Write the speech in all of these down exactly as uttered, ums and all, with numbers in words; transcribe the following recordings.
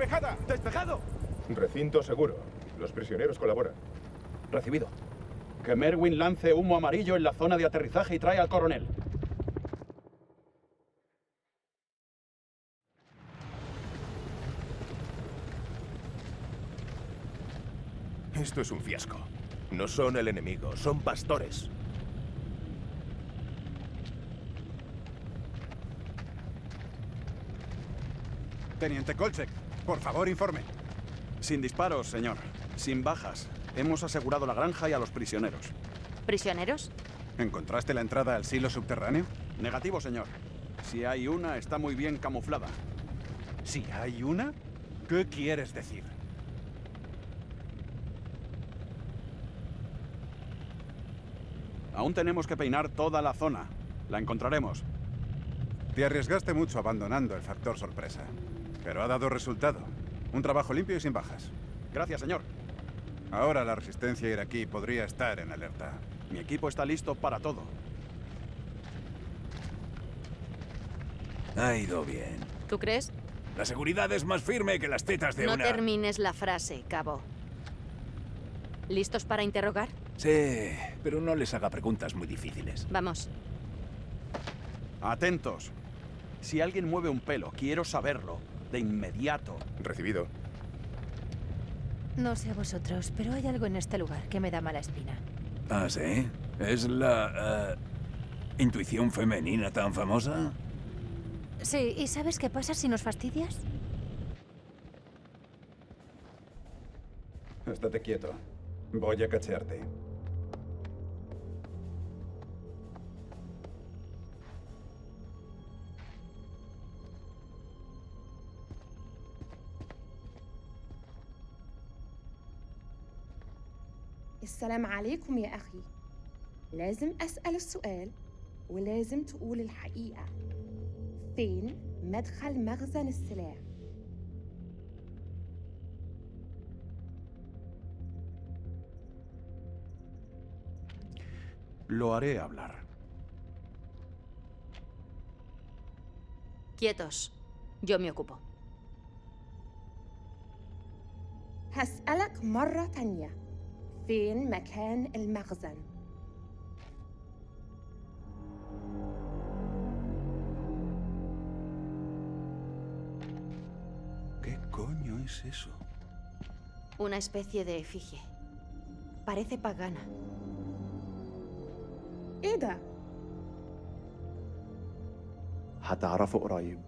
despejada. ¡Despejado! Recinto seguro. Los prisioneros colaboran. Recibido. Que Merwin lance humo amarillo en la zona de aterrizaje y trae al coronel. Esto es un fiasco. No son el enemigo, son pastores. Teniente Kolchek, por favor, informe. Sin disparos, señor. Sin bajas. Hemos asegurado la granja y a los prisioneros. ¿Prisioneros? ¿Encontraste la entrada al silo subterráneo? Negativo, señor. Si hay una, está muy bien camuflada. ¿Si hay una? ¿Qué quieres decir? Aún tenemos que peinar toda la zona. La encontraremos. Te arriesgaste mucho abandonando el factor sorpresa. Pero ha dado resultado. Un trabajo limpio y sin bajas. Gracias, señor. Ahora la resistencia iraquí podría estar en alerta. Mi equipo está listo para todo. Ha ido bien. ¿Tú crees? La seguridad es más firme que las tetas de No una... termines la frase, Cabo. ¿Listos para interrogar? Sí, pero no les haga preguntas muy difíciles. Vamos. Atentos. Si alguien mueve un pelo, quiero saberlo. De inmediato. Recibido. No sé a vosotros, pero hay algo en este lugar que me da mala espina. ¿Ah, sí? ¿Es la... eh, intuición femenina tan famosa? Sí, ¿y sabes qué pasa si nos fastidias? Estate quieto. Voy a cachearte. السلام عليكم يا أخي. لازم أسأل السؤال ولازم تقول الحقيقة. فين مدخل مخزن السلاح؟ Lo haré hablar. Quietos. Yo me ocupo. هسألك مرة تانية. فين مكان المخزن؟ ¿Qué coño es eso? Una especie de efigie. Parece pagana. إيه ده؟ هتعرفوا قريب.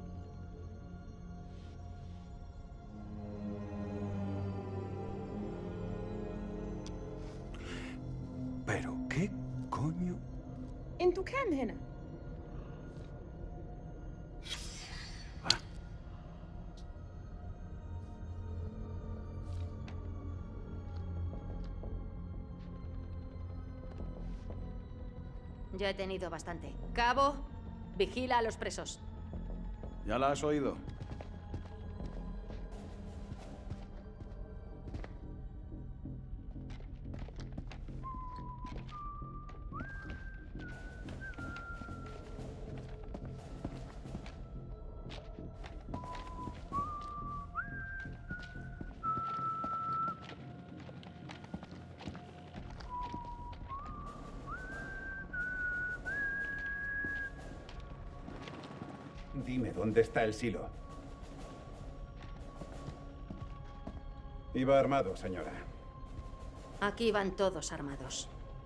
¿Pero qué coño? انتوا كام هنا؟ Ya he tenido bastante. Cabo, vigila a los presos. ¿Ya la has oído? Dime, ¿dónde está el silo? Iba armado, señora. Aquí van todos armados.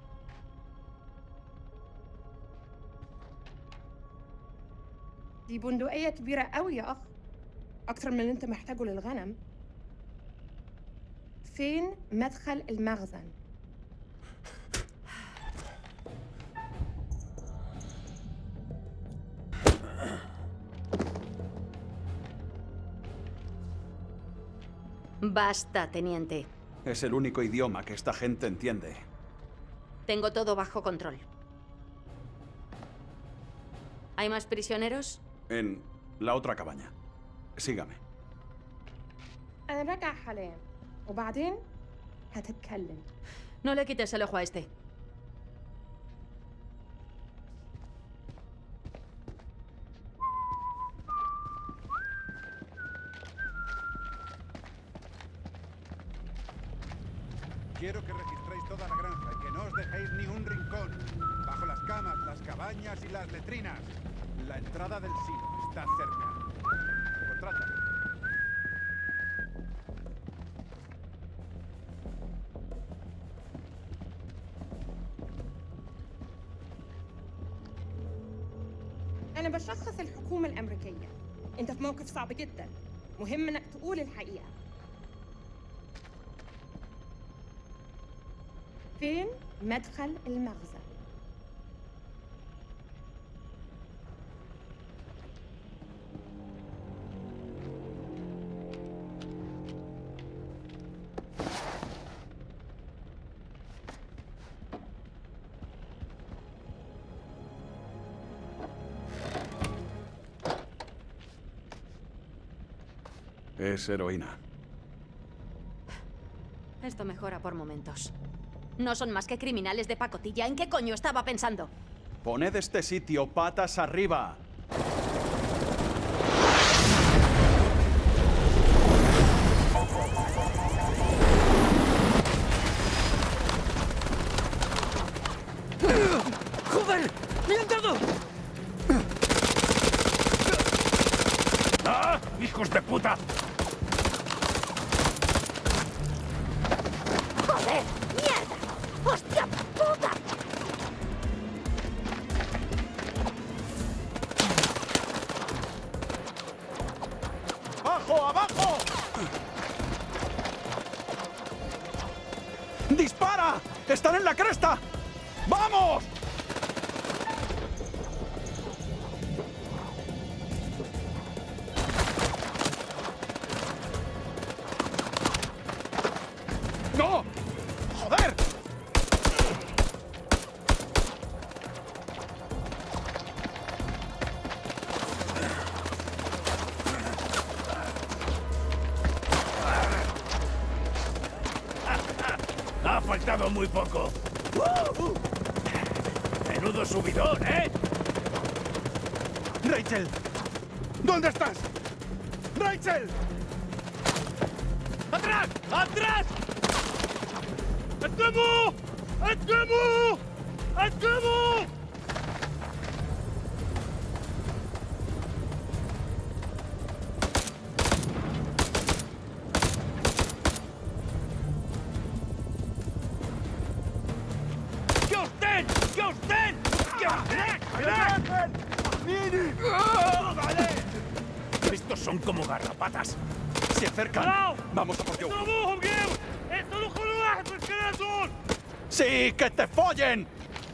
دي بندقية كبيرة قوي يا أخ. أكتر من اللي أنت محتاجه للغنم. فين مدخل المخزن؟ Basta, teniente. Es el único idioma que esta gente entiende. Tengo todo bajo control. ¿Hay más prisioneros? En la otra cabaña. Sígame. أنا راجع حاليا وبعدين هتتكلم. No le quites el ojo a este. Quiero que registréis toda la granja y que no os dejéis ni un rincón. Bajo las camas, las cabañas y las letrinas. La entrada del silo está cerca. Contrata. أنا بشخص الحكومة الأمريكية. أنت في موقف صعب جدا. مهم إنك تقول الحقيقة. فين مدخل المخزن؟ Es heroína. Esto mejora por momentos. No son más que criminales de pacotilla. ¿En qué coño estaba pensando? Poned este sitio patas arriba. ¡Joder! ¡Me han dado! ¡Ah! ¡Hijos de puta! ¡Joder! ¡Mierda! ¡Hostia puta! ¡Abajo, abajo! ¡Dispara! ¡Están en la cresta! ¡Vamos! ¡No! ¡Joder! Ha faltado muy poco. ¡Uh! Menudo subidón, ¿eh? ¡Rachel! ¿Dónde estás? ¡Rachel! ¡Atrás! ¡Atrás! ¡Acabo! ¡Acabo! ¡Acabo! ¡Que os den! ¡Que os den! ¡Que os den! ¡Vale! Estos son como garrapatas. ¡Se acercan! ¡Vamos a por Joe! ¡Sí, que te follen!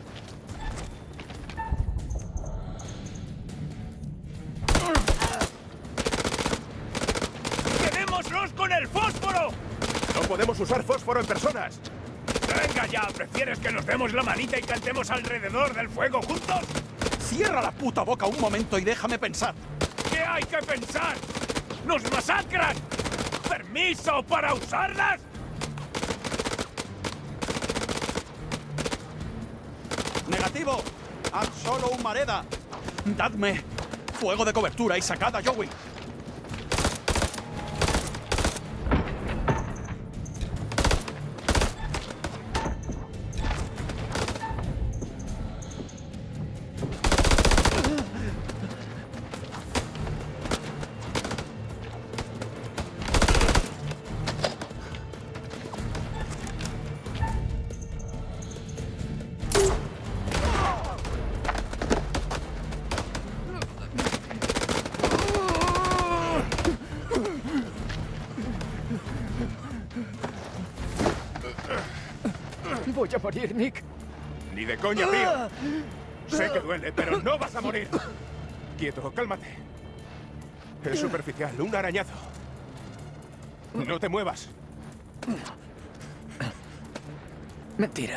¡Quedémonos con el fósforo! No podemos usar fósforo en personas. Venga ya, ¿prefieres que nos demos la manita y cantemos alrededor del fuego juntos? Cierra la puta boca un momento y déjame pensar. ¿Qué hay que pensar? ¡Nos masacran! ¿Permiso para usarlas? ¡Negativo! ¡Haz solo un mareda! ¡Dadme fuego de cobertura y sacad a Joey! Voy a morir, Nick. Ni de coña, tío. Sé que duele, pero no vas a morir. Quieto, cálmate. Es superficial, un arañazo. No te muevas. Mentira.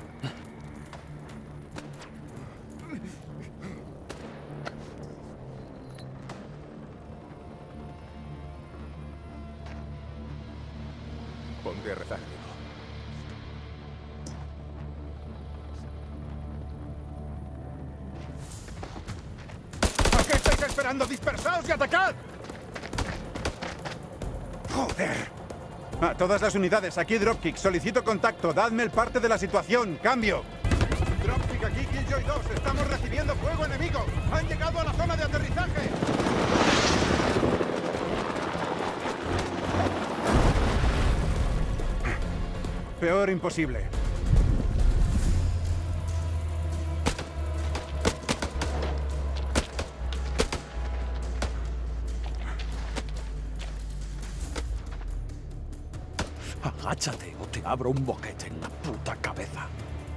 Ponte a rezar, amigo. ¿A qué estáis esperando? ¡Dispersaos y atacad! ¡Joder! A todas las unidades, aquí Dropkick. Solicito contacto. Dadme el parte de la situación. Cambio. Dropkick aquí, Killjoy dos. Estamos recibiendo fuego enemigo. Han llegado a la zona de aterrizaje. Peor imposible. Agáchate o te abro un boquete en la puta cabeza.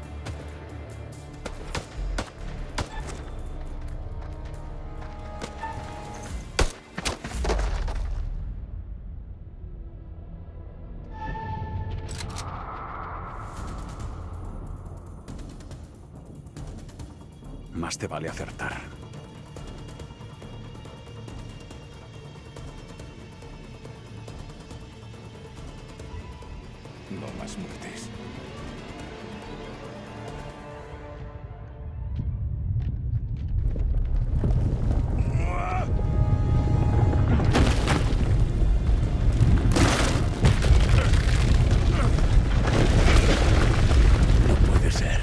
Más te vale acertar. No más muertes. No puede ser.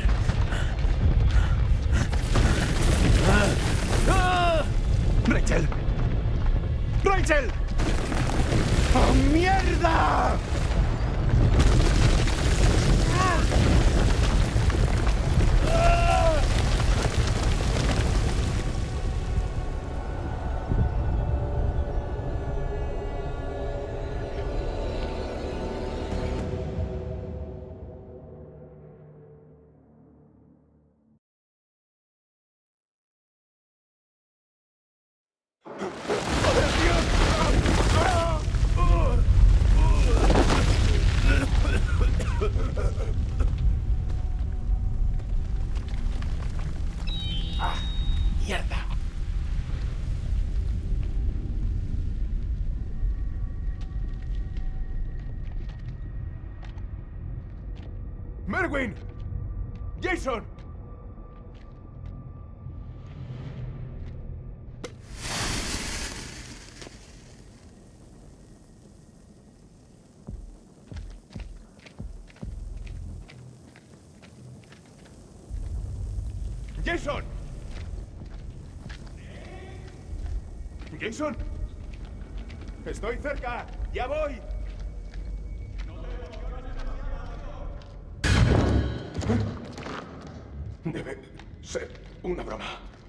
¡Rachel! ¡Rachel! ¡Oh, mierda! ¡Mierda! ¡Merwin! ¡Jason! ¡Jason! ¡Jason! ¡Estoy cerca! ¡Ya voy! Debe ser una broma.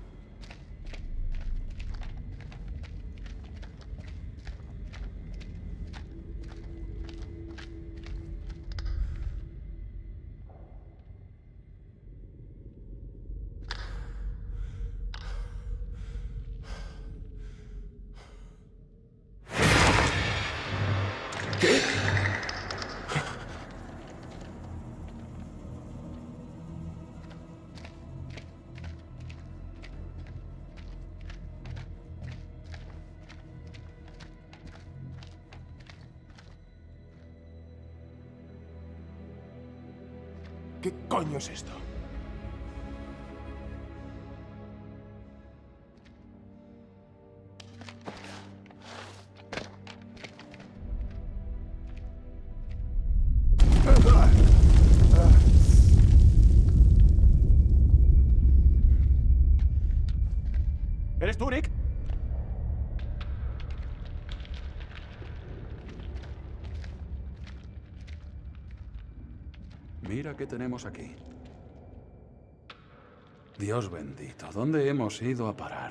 ¿Qué? ¿Qué coño es esto? ¿Eres tú, Nick? Mira qué tenemos aquí. Dios bendito, ¿dónde hemos ido a parar?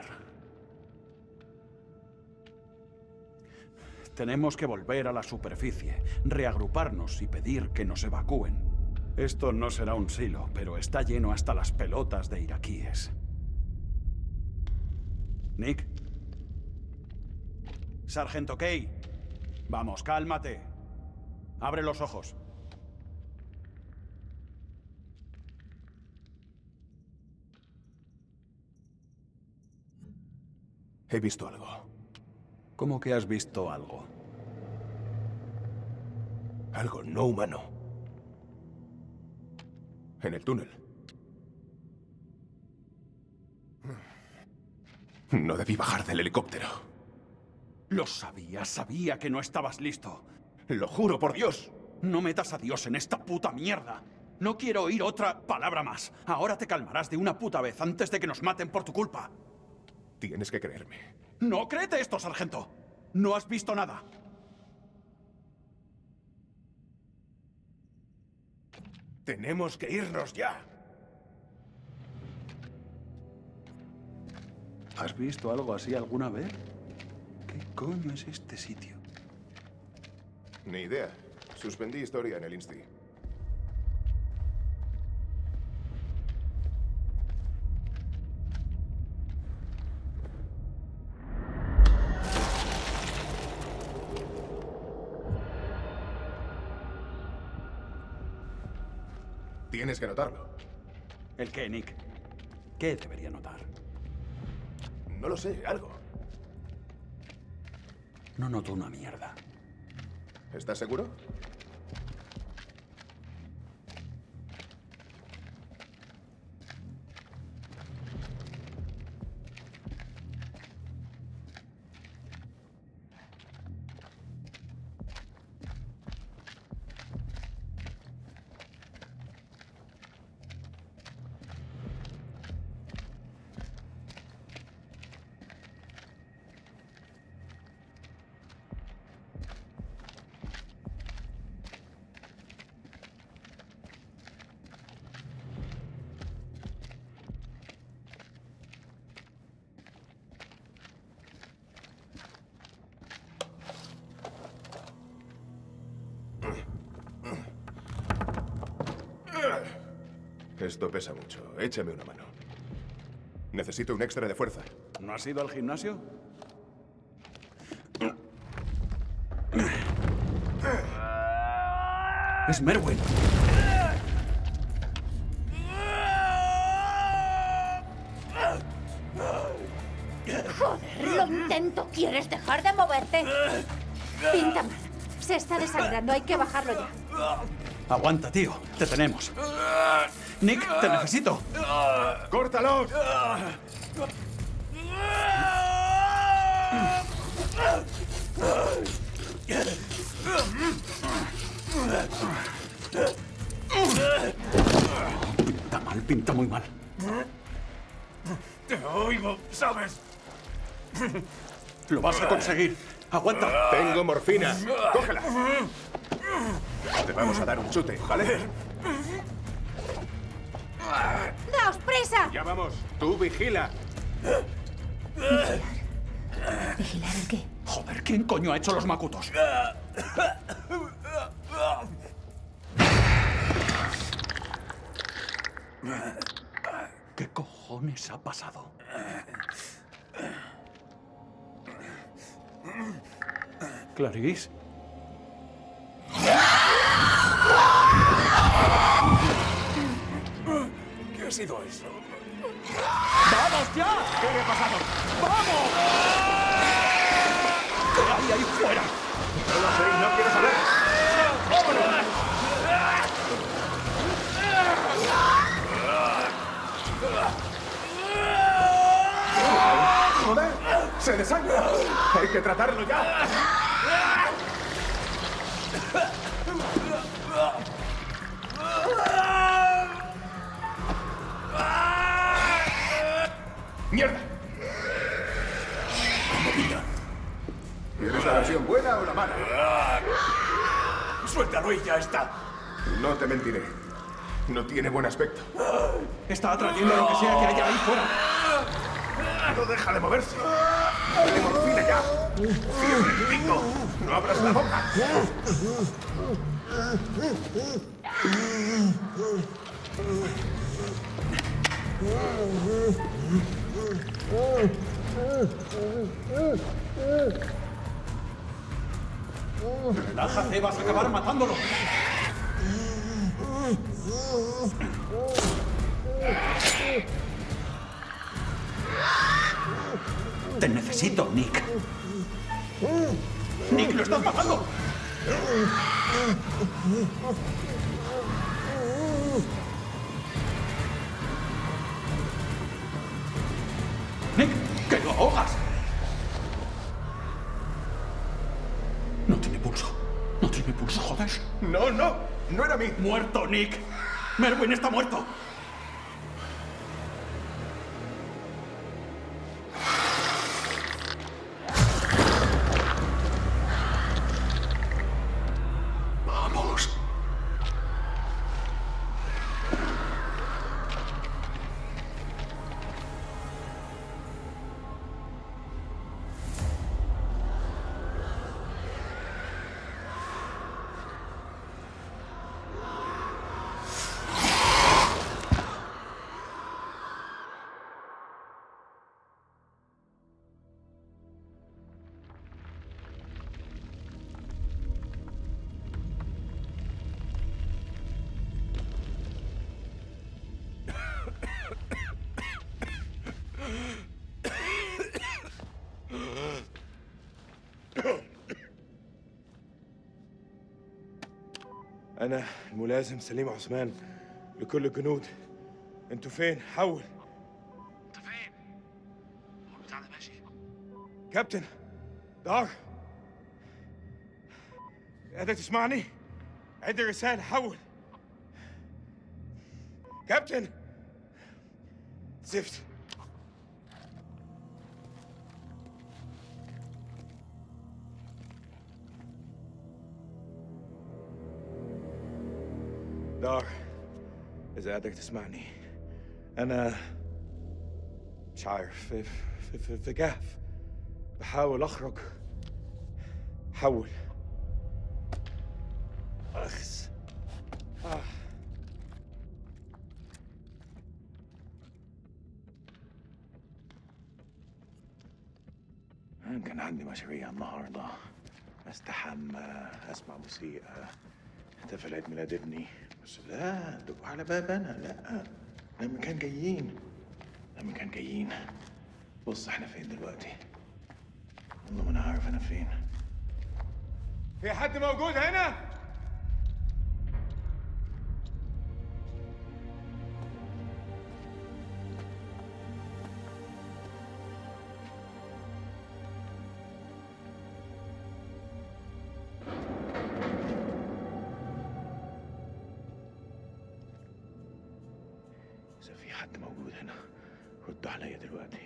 Tenemos que volver a la superficie, reagruparnos y pedir que nos evacúen. Esto no será un silo, pero está lleno hasta las pelotas de iraquíes. Nick. Sargento Kay. Vamos, cálmate. Abre los ojos. He visto algo. ¿Cómo que has visto algo? Algo no humano. En el túnel. No debí bajar del helicóptero. Lo sabía, sabía que no estabas listo. Lo juro por Dios. No metas a Dios en esta puta mierda. No quiero oír otra palabra más. Ahora te calmarás de una puta vez antes de que nos maten por tu culpa. Tienes que creerme. No, créete esto, sargento. No has visto nada. Tenemos que irnos ya. ¿Has visto algo así alguna vez? ¿Qué coño es este sitio? Ni idea. Suspendí historia en el Insti. Tienes que notarlo. ¿El qué, Nick? ¿Qué debería notar? No lo sé, algo. No noto una mierda. ¿Estás seguro? Esto pesa mucho. Échame una mano. Necesito un extra de fuerza. ¿No has ido al gimnasio? Es Merwin. Joder, lo intento. ¿Quieres dejar de moverte? Pinta mal. Se está desangrando. Hay que bajarlo ya. Aguanta, tío. Te tenemos. Nick, te necesito. ¡Córtalos! Pinta mal, pinta muy mal. Te oigo, ¿sabes? Lo vas a conseguir. Aguanta. Tengo morfina. ¡Cógela! Te vamos a dar un chute, ¿vale? ¡Daos prisa! Ya vamos. Tú vigila. ¿Vigilar el qué? Joder, ¿quién coño ha hecho los macutos? ¿Qué cojones ha pasado? ¿Clarice? ¿Qué ha sido eso? ¡Vamos ya! ¿Qué le ha pasado? ¡Vamos! ¿Qué hay ahí fuera? No lo sé y no quiero saber. ¡Joder! ¡Se desangra! ¡Hay que tratarlo ya! ¡Mierda! ¿Quieres la versión buena o la mala? Suéltalo y ya está. No te mentiré. No tiene buen aspecto. Está atrayendo lo que sea que haya ahí fuera. No deja de moverse. ¡Dale morfina ya! ¡Cierra el pico! ¡No abras la boca! Relájate, vas a acabar matándolo. Te necesito, Nick. Nick, lo estás matando. Nick, que lo ahogas. No tiene pulso. No tiene no, no. No era mí. ¡Muerto, Nick! ¡Merwin está muerto! Vamos. أنا الملازم سليم عثمان لكل الجنود. أنتوا فين؟ حول. أنت فين؟ هو بتاعنا ماشي. كابتن دار، قادر تسمعني؟ عندي رسالة. حول. كابتن زفت. دار، إذا قادر تسمعني، أنا مش عارف، في, في, في, في كهف بحاول أخرج. حول. أخس. آه. أنا كان عندي مشاريع النهاردة، أستحمى، أسمع موسيقى، احتفل عيد ميلاد ابني، بس لا دقوا على بابنا. لا، لما كان جايين لما كان جايين بص احنا فين دلوقتي؟ والله ما انا عارف انا فين. في حد موجود هنا؟ إذا في حد موجود هنا رد عليا دلوقتي.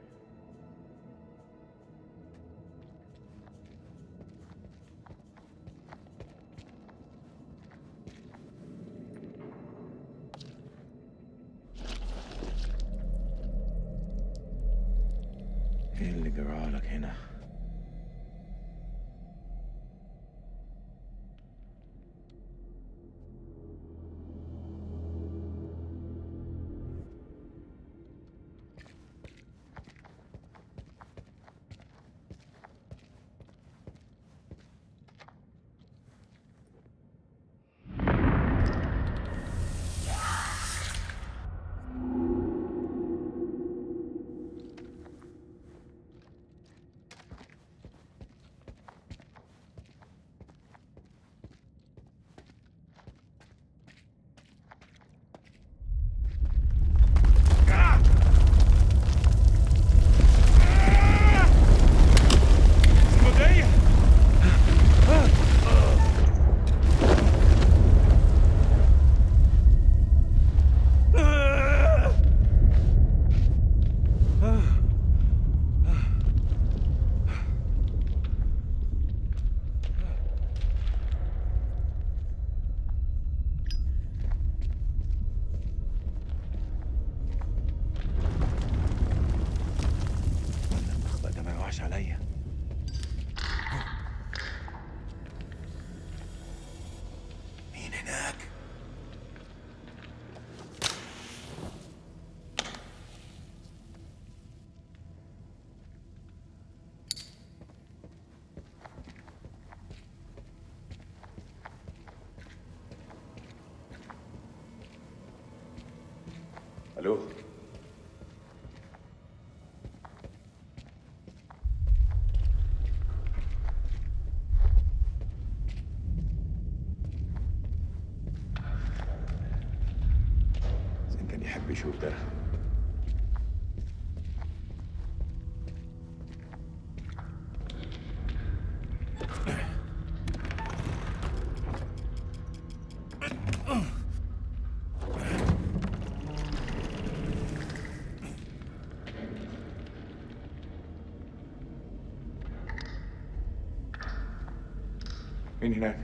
ايه اللي جرالك هنا؟ عليا. مين هناك؟ الو، زين كان يحب يشوف ده. مين هناك؟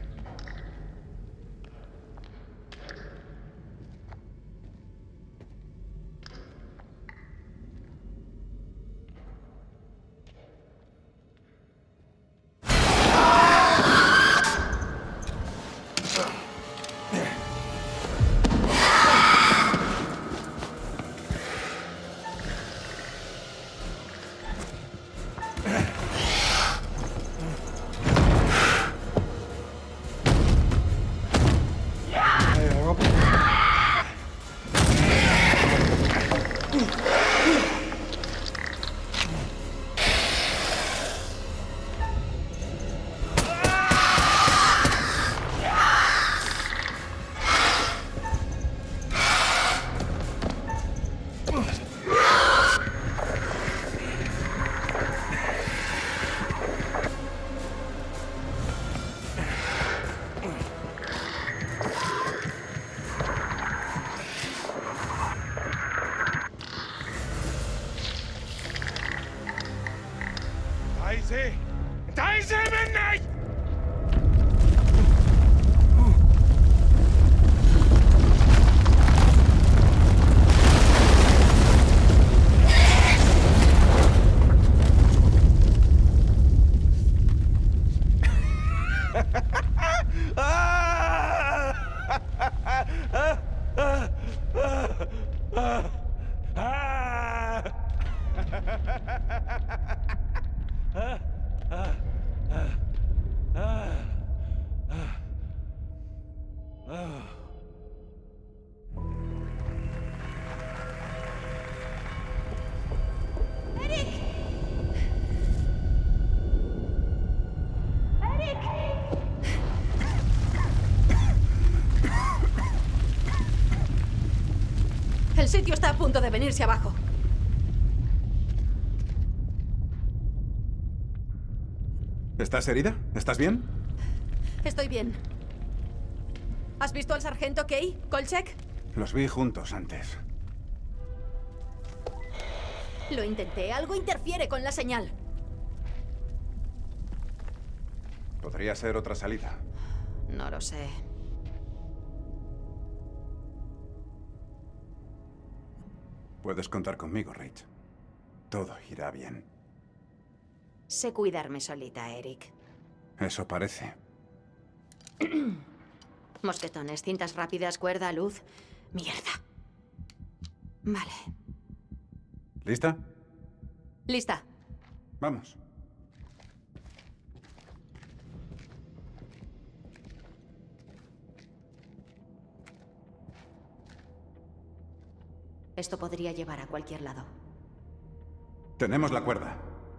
عايز ايه؟ انت عايز ايه مني؟ El sitio está a punto de venirse abajo. ¿Estás herida? ¿Estás bien? Estoy bien. ¿Has visto al sargento Kay, Kolchak? Los vi juntos antes. Lo intenté. Algo interfiere con la señal. Podría ser otra salida. No lo sé. Puedes contar conmigo, Rach. Todo irá bien. Sé cuidarme solita, Eric. Eso parece. Mosquetones, cintas rápidas, cuerda, luz. Mierda. Vale. ¿Lista? Lista. Vamos. Esto podría llevar a cualquier lado. Tenemos la cuerda.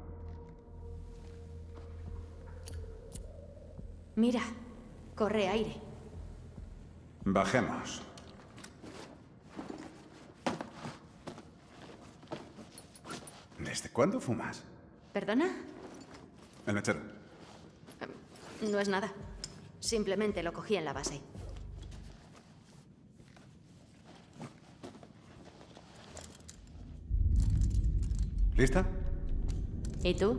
Mira, corre aire. Bajemos. ¿Desde cuándo fumas? ¿Perdona? El mechero. No es nada. Simplemente lo cogí en la base. ¿Lista? ¿Y tú?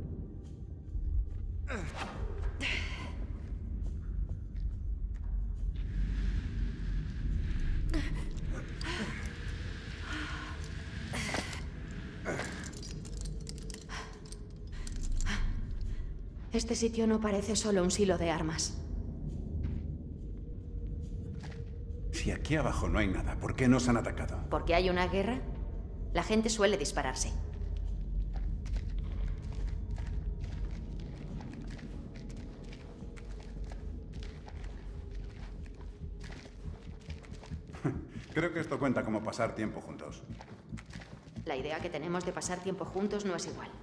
Este sitio no parece solo un silo de armas. Si aquí abajo no hay nada, ¿por qué nos han atacado? ¿Porque hay una guerra? La gente suele dispararse. Creo que esto cuenta como pasar tiempo juntos. La idea que tenemos de pasar tiempo juntos no es igual.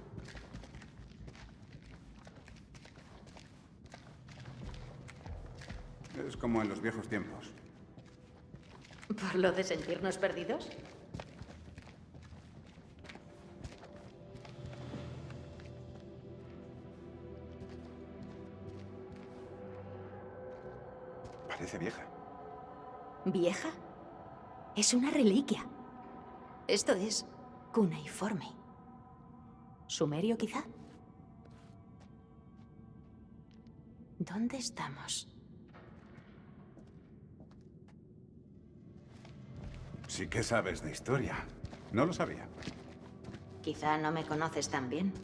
Es como en los viejos tiempos. ¿Por lo de sentirnos perdidos? Parece vieja. ¿Vieja? Es una reliquia. Esto es cuneiforme. ¿Sumerio, quizá? ¿Dónde estamos? Sí que sabes de historia. No lo sabía. Quizá no me conoces tan bien.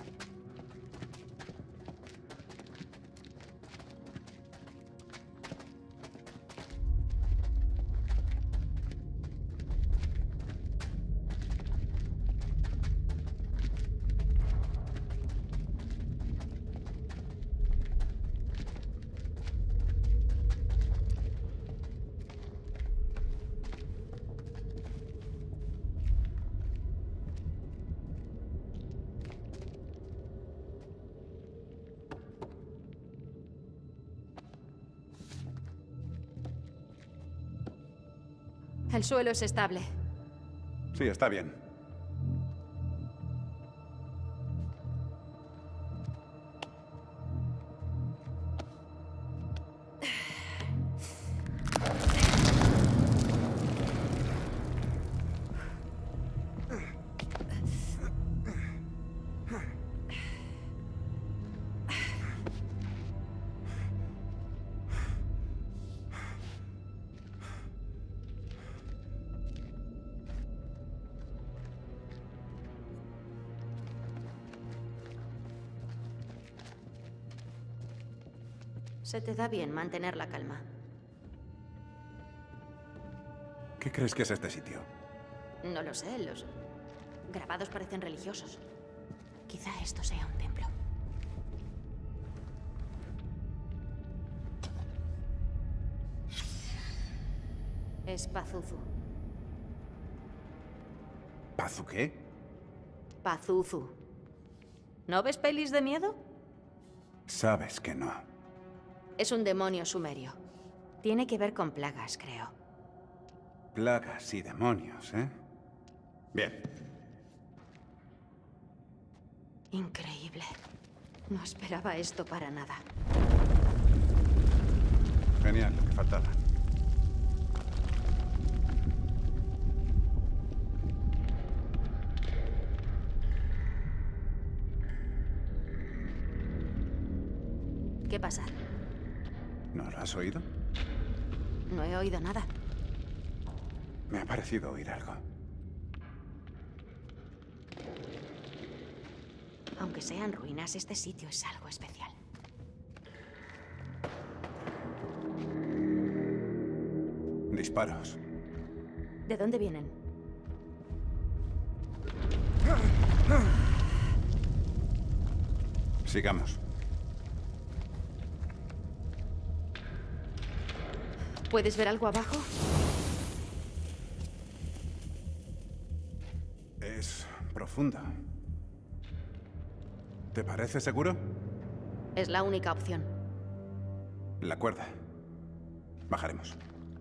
El suelo es estable. Sí, está bien. Se te da bien mantener la calma. ¿Qué crees que es este sitio? No lo sé, los grabados parecen religiosos. Quizá esto sea un templo. Es Pazuzu. ¿Pazu qué? Pazuzu. ¿No ves pelis de miedo? Sabes que no. Es un demonio sumerio. Tiene que ver con plagas, creo. Plagas y demonios, ¿eh? Bien. Increíble. No esperaba esto para nada. Genial, lo que faltaba. ¿Qué pasa? ¿No lo has oído? No he oído nada. Me ha parecido oír algo. Aunque sean ruinas, este sitio es algo especial. Disparos. ¿De dónde vienen? Sigamos. ¿Puedes ver algo abajo? Es profundo. ¿Te parece seguro? Es la única opción. La cuerda. Bajaremos.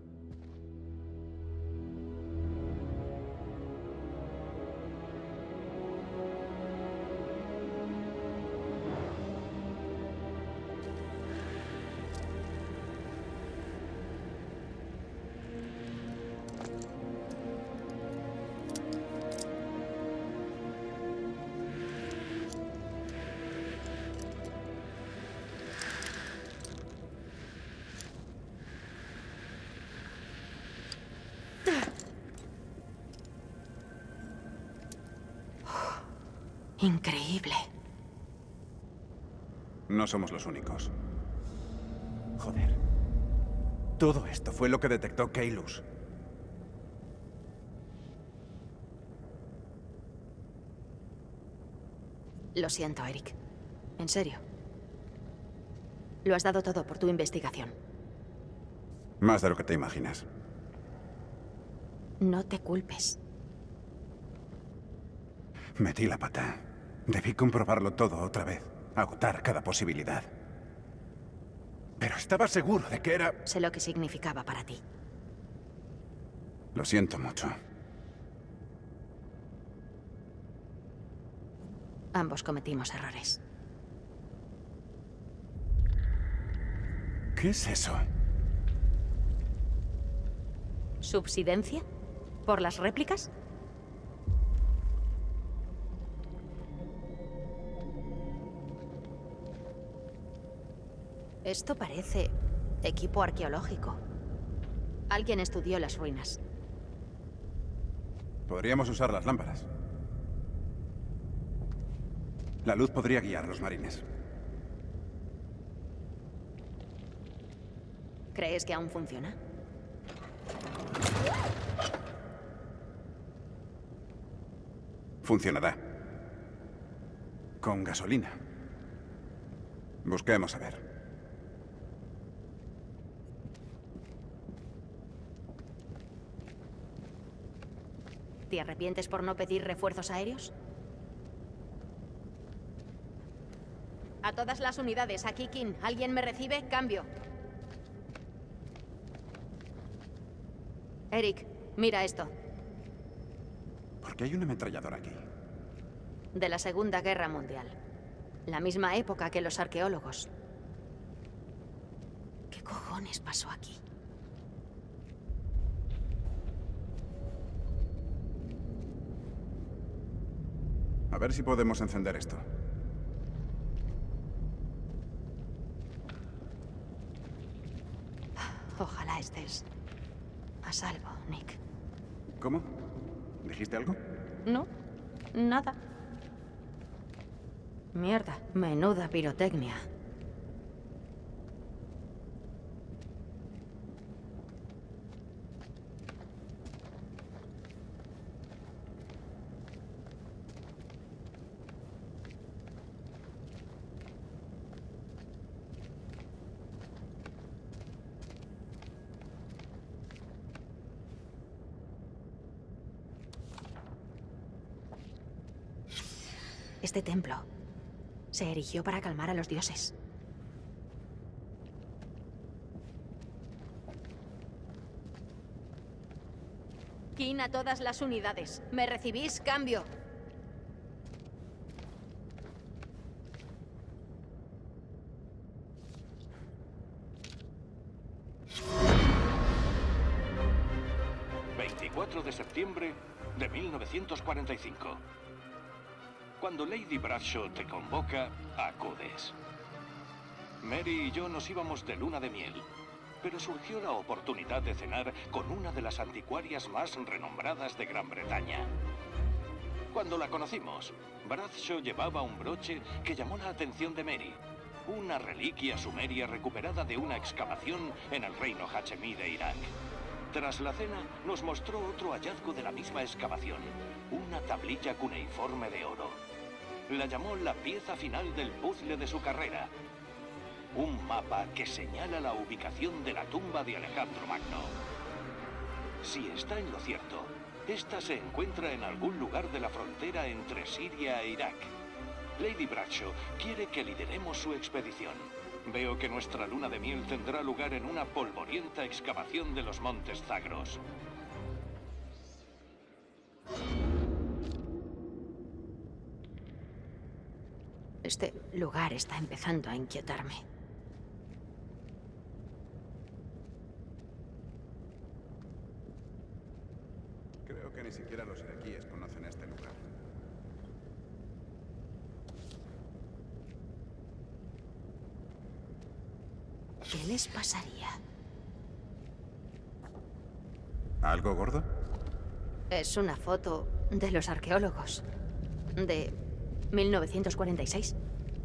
Increíble. No somos los únicos. Joder. Todo esto fue lo que detectó Keylus. Lo siento, Eric. En serio. Lo has dado todo por tu investigación. Más de lo que te imaginas. No te culpes. Metí la pata. Debí comprobarlo todo otra vez. Agotar cada posibilidad. Pero estaba seguro de que era... Sé lo que significaba para ti. Lo siento mucho. Ambos cometimos errores. ¿Qué es eso? ¿Subsidencia? ¿Por las réplicas? Esto parece equipo arqueológico. Alguien estudió las ruinas. Podríamos usar las lámparas. La luz podría guiar a los marines. ¿Crees que aún funciona? Funcionará. Con gasolina. Busquemos a ver. ¿Te arrepientes por no pedir refuerzos aéreos? A todas las unidades, aquí King. ¿Alguien me recibe? Cambio. Eric, mira esto. ¿Por qué hay una ametralladora aquí? De la Segunda Guerra Mundial. La misma época que los arqueólogos. ¿Qué cojones pasó aquí? A ver si podemos encender esto. Ojalá estés a salvo, Nick. ¿Cómo? ¿Dijiste algo? No, nada. Mierda, menuda pirotecnia. Este templo se erigió para calmar a los dioses. King a todas las unidades. ¿Me recibís? Cambio. veinticuatro de septiembre de mil novecientos cuarenta y cinco. Cuando Lady Bradshaw te convoca, acudes. Mary y yo nos íbamos de luna de miel, pero surgió la oportunidad de cenar con una de las anticuarias más renombradas de Gran Bretaña. Cuando la conocimos, Bradshaw llevaba un broche que llamó la atención de Mary. Una reliquia sumeria recuperada de una excavación en el reino hachemí de Irak. Tras la cena, nos mostró otro hallazgo de la misma excavación, una tablilla cuneiforme de oro. La llamó la pieza final del puzzle de su carrera. Un mapa que señala la ubicación de la tumba de Alejandro Magno. Si está en lo cierto, esta se encuentra en algún lugar de la frontera entre Siria e Irak. Lady Bradshaw quiere que lideremos su expedición. Veo que nuestra luna de miel tendrá lugar en una polvorienta excavación de los montes Zagros. Este lugar está empezando a inquietarme. Creo que ni siquiera los iraquíes conocen este lugar. ¿Qué les pasaría? ¿Algo gordo? Es una foto de los arqueólogos. De mil novecientos cuarenta y seis.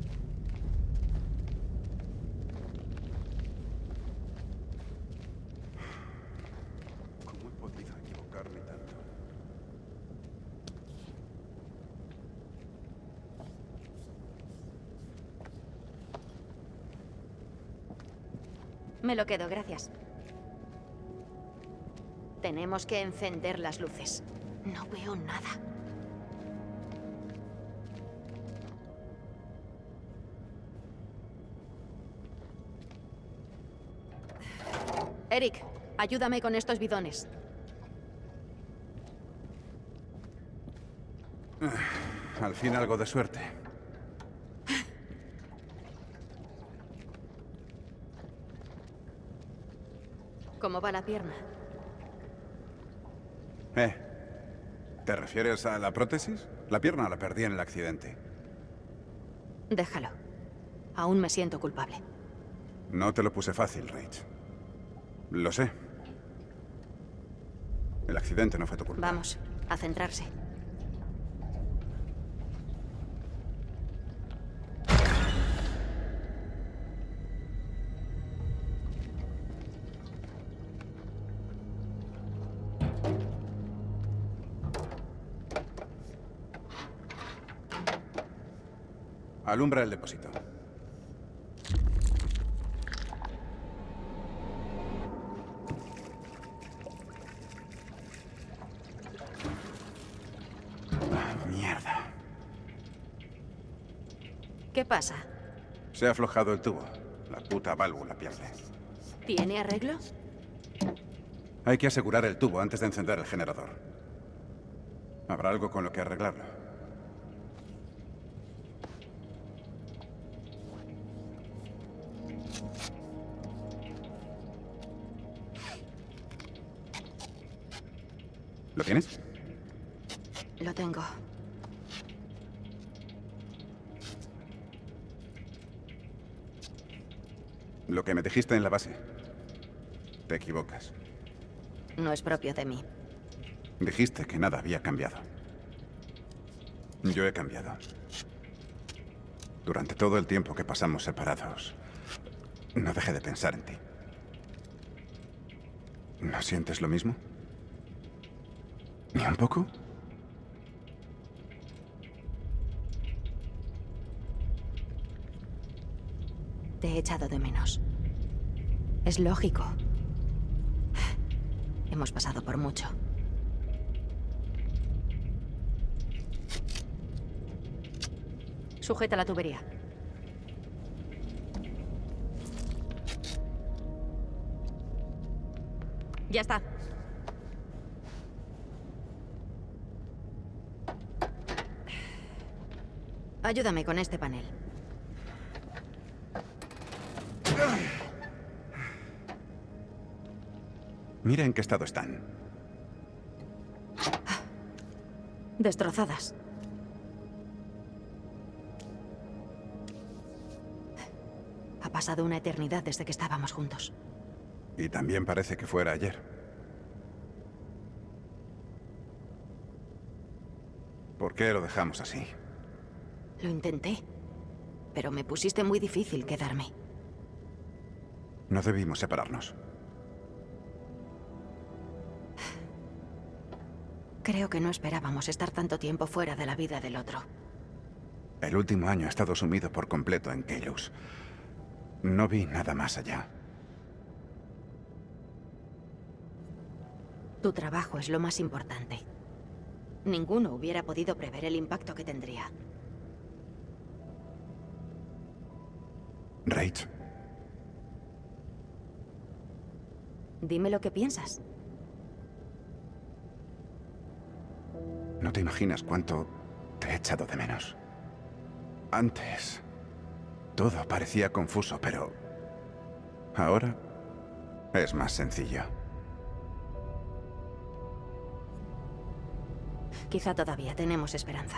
¿Cómo he podido equivocarme tanto? Me lo quedo, gracias. Tenemos que encender las luces. No veo nada. Eric, ayúdame con estos bidones. Al fin algo de suerte. ¿Cómo va la pierna? Eh, ¿te refieres a la prótesis? La pierna la perdí en el accidente. Déjalo. Aún me siento culpable. No te lo puse fácil, Rach. Lo sé. El accidente no fue tu culpa. Vamos, a centrarse. Alumbra el depósito. Ah, mierda. ¿Qué pasa? Se ha aflojado el tubo. La puta válvula pierde. ¿Tiene arreglo? Hay que asegurar el tubo antes de encender el generador. ¿Habrá algo con lo que arreglarlo? ¿Lo tienes? Lo tengo. Lo que me dijiste en la base. Te equivocas. No es propio de mí. Dijiste que nada había cambiado. Yo he cambiado. Durante todo el tiempo que pasamos separados, no dejé de pensar en ti. ¿No sientes lo mismo? ¿Ni un poco? Te he echado de menos. Es lógico. Hemos pasado por mucho. Sujeta la tubería. Ya está. Ayúdame con este panel. Mira en qué estado están. Destrozadas. Ha pasado una eternidad desde que estábamos juntos. Y también parece que fuera ayer. ¿Por qué lo dejamos así? Lo intenté, pero me pusiste muy difícil quedarme. No debimos separarnos. Creo que no esperábamos estar tanto tiempo fuera de la vida del otro. El último año he estado sumido por completo en Keylus. No vi nada más allá. Tu trabajo es lo más importante. Ninguno hubiera podido prever el impacto que tendría. Rach. Dime lo que piensas. No te imaginas cuánto te he echado de menos. Antes, todo parecía confuso, pero ahora es más sencillo. Quizá todavía tenemos esperanza.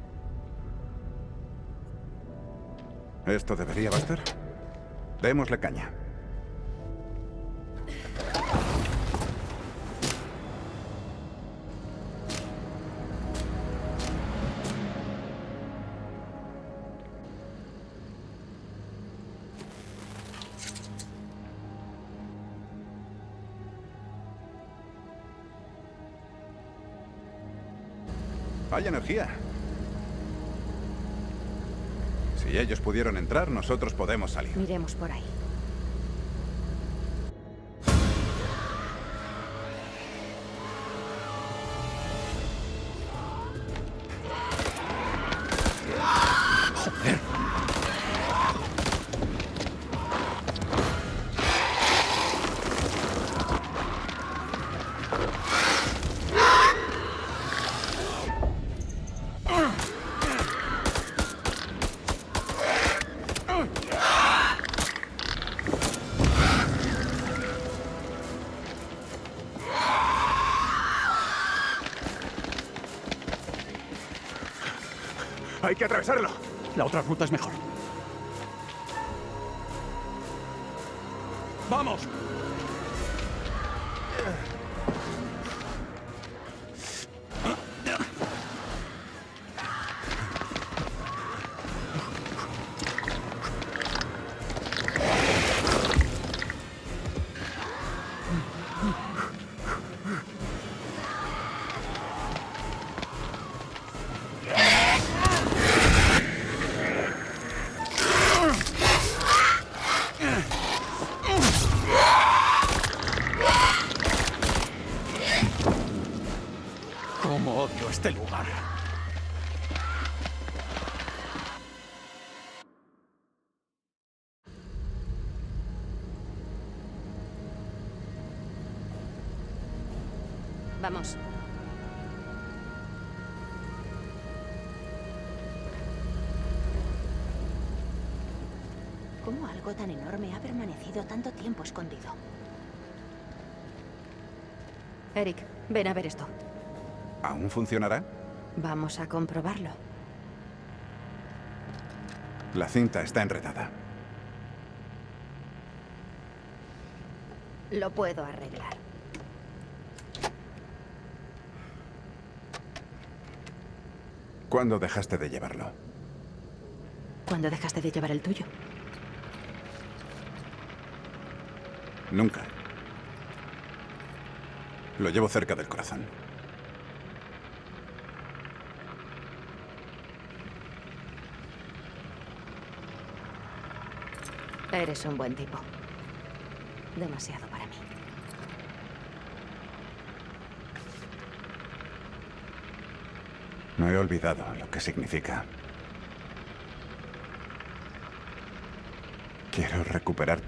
¿Esto debería bastar? Démosle caña. Hay energía. Si ellos pudieron entrar, nosotros podemos salir. Miremos por ahí. ¡Joder! Hay que atravesarlo. La otra ruta es mejor. ¡Vamos! ¡Cómo odio este lugar! Vamos. ¿Cómo algo tan enorme ha permanecido tanto tiempo escondido? Eric, ven a ver esto. ¿Aún funcionará? Vamos a comprobarlo. La cinta está enredada. Lo puedo arreglar. ¿Cuándo dejaste de llevarlo? ¿Cuándo dejaste de llevar el tuyo? Nunca. Lo llevo cerca del corazón. Eres un buen tipo. Demasiado para mí. No he olvidado lo que significa. Quiero recuperarte.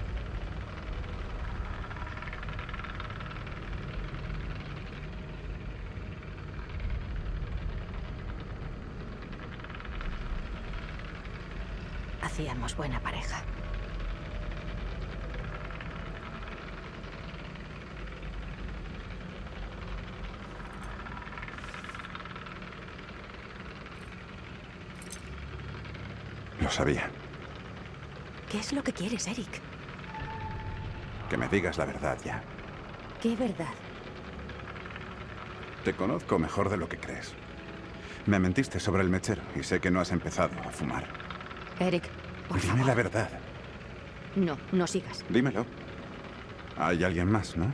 Hacíamos buena pareja. Lo sabía. ¿Qué es lo que quieres, Eric? Que me digas la verdad ya. ¿Qué verdad? Te conozco mejor de lo que crees. Me mentiste sobre el mechero y sé que no has empezado a fumar. Eric, por Dime favor. la verdad. No, no sigas. Dímelo. Hay alguien más, ¿no?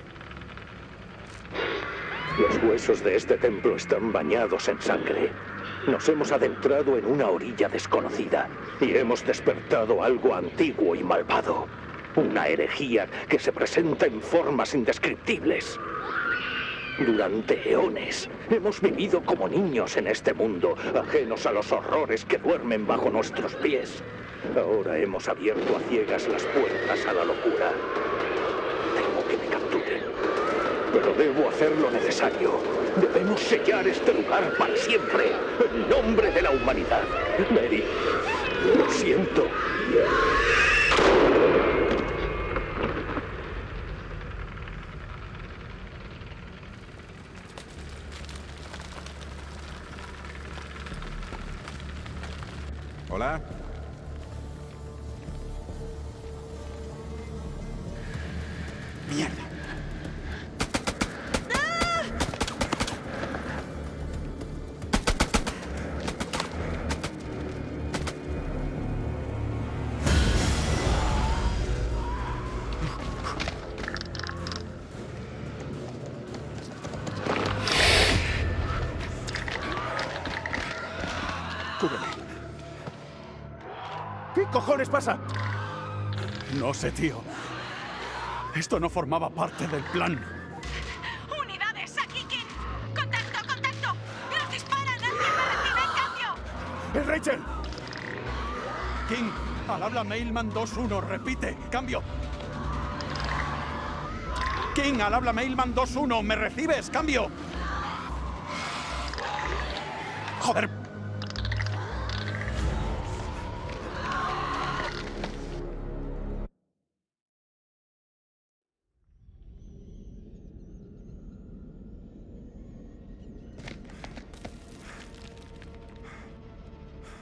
Los huesos de este templo están bañados en sangre. Nos hemos adentrado en una orilla desconocida y hemos despertado algo antiguo y malvado. Una herejía que se presenta en formas indescriptibles. Durante eones hemos vivido como niños en este mundo, ajenos a los horrores que duermen bajo nuestros pies. Ahora hemos abierto a ciegas las puertas a la locura. Temo que me capturen, pero debo hacer lo necesario. Debemos sellar este lugar para siempre, en nombre de la humanidad. Mary, lo siento. Hola. Mierda. Cúbreme. ¿Qué cojones pasa? No sé, tío. Esto no formaba parte del plan. ¡Unidades! ¡Aquí, King! ¡Contacto, contacto! ¡Nos disparan! ¡Alguien me recibe en cambio! ¡Es Rachel! King, al habla Mailman dos uno, repite, cambio. King, al habla Mailman dos uno, ¿me recibes? Cambio. Joder.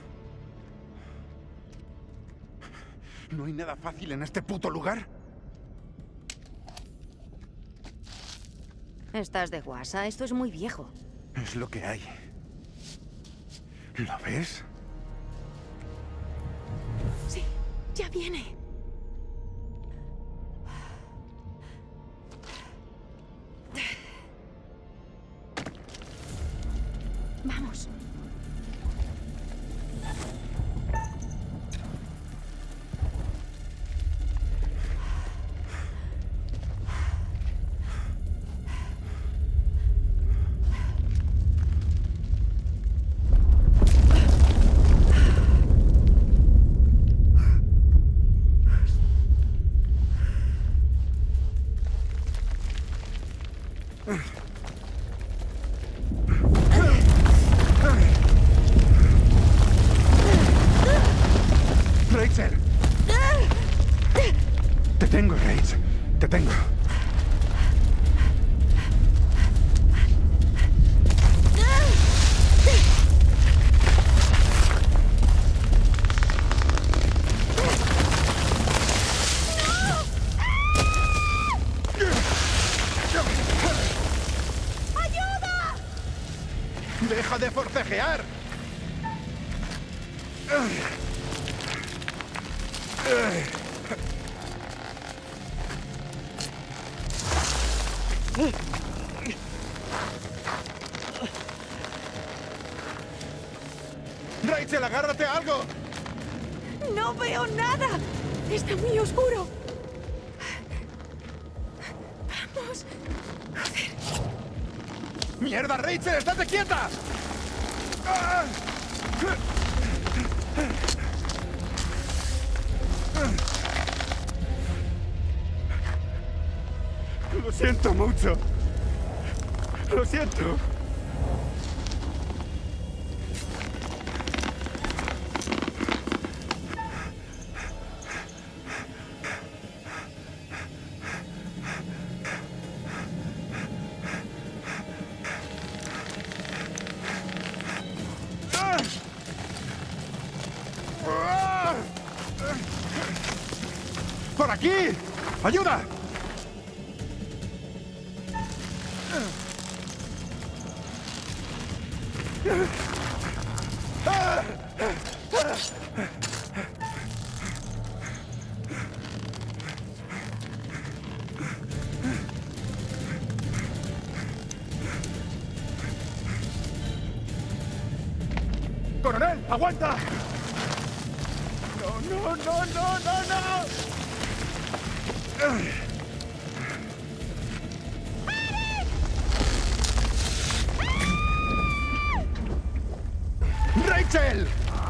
¿No hay nada fácil en este puto lugar? Estás de guasa, esto es muy viejo. Es lo que hay. ¿Lo ves? Sí, ya viene. Vamos. ¡Rachel! Te tengo, Rachel. Te tengo. ¡Ayuda! ¡Deja de forcejear! ¡Rachel, agárrate a algo! ¡No veo nada! Está muy oscuro. Vamos. ¡Mierda, Rachel! ¡Estate quieta! ¡Ah! Lo siento mucho. Lo siento. ¡Por aquí! ¡Ayuda! ¡Coronel, aguanta! ¡No, no, no, no, no, no! ¡Rachel!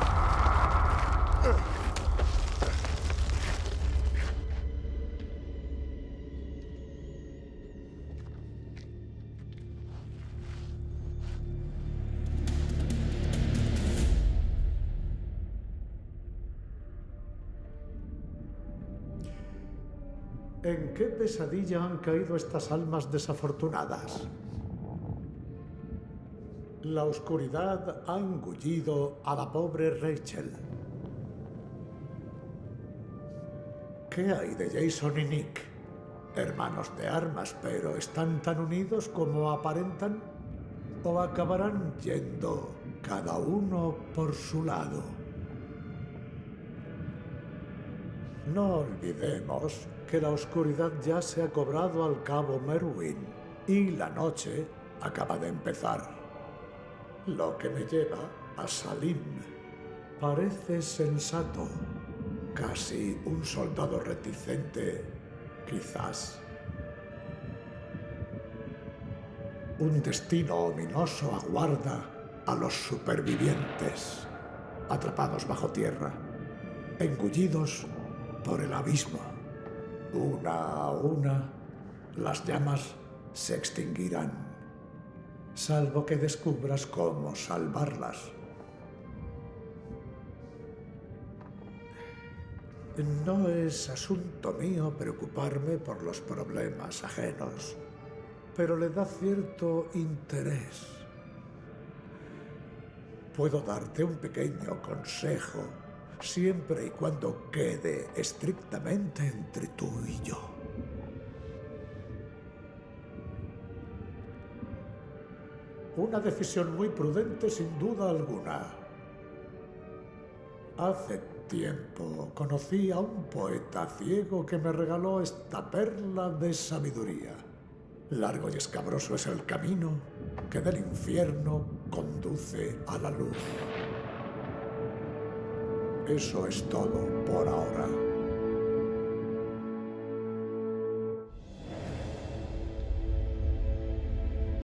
¿En qué pesadilla han caído estas almas desafortunadas? La oscuridad ha engullido a la pobre Rachel. ¿Qué hay de Jason y Nick? Hermanos de armas, pero ¿están tan unidos como aparentan? ¿O acabarán yendo cada uno por su lado? No olvidemos que la oscuridad ya se ha cobrado al cabo Merwin y la noche acaba de empezar. Lo que me lleva a Salim. Parece sensato, casi un soldado reticente, quizás. Un destino ominoso aguarda a los supervivientes, atrapados bajo tierra, engullidos por el abismo. Una a una, las llamas se extinguirán, salvo que descubras cómo salvarlas. No es asunto mío preocuparme por los problemas ajenos, pero le da cierto interés. Puedo darte un pequeño consejo, siempre y cuando quede estrictamente entre tú y yo. Una decisión muy prudente sin duda alguna. Hace tiempo conocí a un poeta ciego que me regaló esta perla de sabiduría. Largo y escabroso es el camino que del infierno conduce a la luz. Eso es todo por ahora.